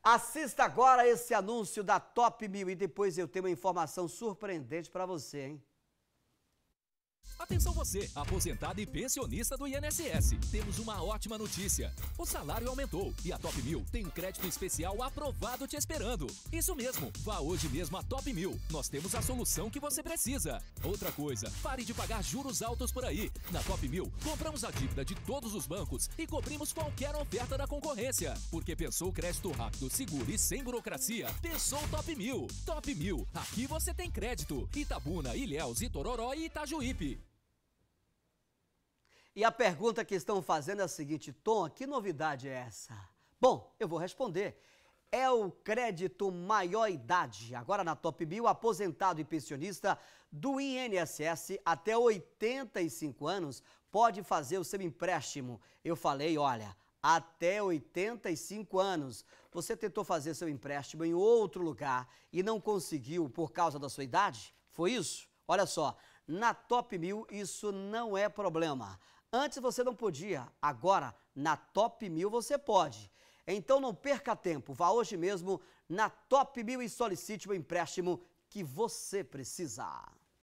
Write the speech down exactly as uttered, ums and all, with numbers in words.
Assista agora esse anúncio da Top Mil e depois eu tenho uma informação surpreendente para você, hein? Atenção você, aposentado e pensionista do I N S S. Temos uma ótima notícia. O salário aumentou e a Top Mil tem um crédito especial aprovado te esperando. Isso mesmo, vá hoje mesmo à Top Mil. Nós temos a solução que você precisa. Outra coisa, pare de pagar juros altos por aí. Na Top Mil, compramos a dívida de todos os bancos e cobrimos qualquer oferta da concorrência. Porque pensou crédito rápido, seguro e sem burocracia? Pensou Top Mil. Top Mil, aqui você tem crédito. Itabuna, Ilhéus, Itororó e Itajuípe. E a pergunta que estão fazendo é a seguinte: Tom, que novidade é essa? Bom, eu vou responder. É o crédito maior idade. Agora na Top Mil, aposentado e pensionista do I N S S até oitenta e cinco anos pode fazer o seu empréstimo. Eu falei, olha, até oitenta e cinco anos. Você tentou fazer seu empréstimo em outro lugar e não conseguiu por causa da sua idade? Foi isso? Olha só, na Top Mil isso não é problema. Antes você não podia, agora na Top Mil você pode. Então não perca tempo, vá hoje mesmo na Top Mil e solicite o empréstimo que você precisa.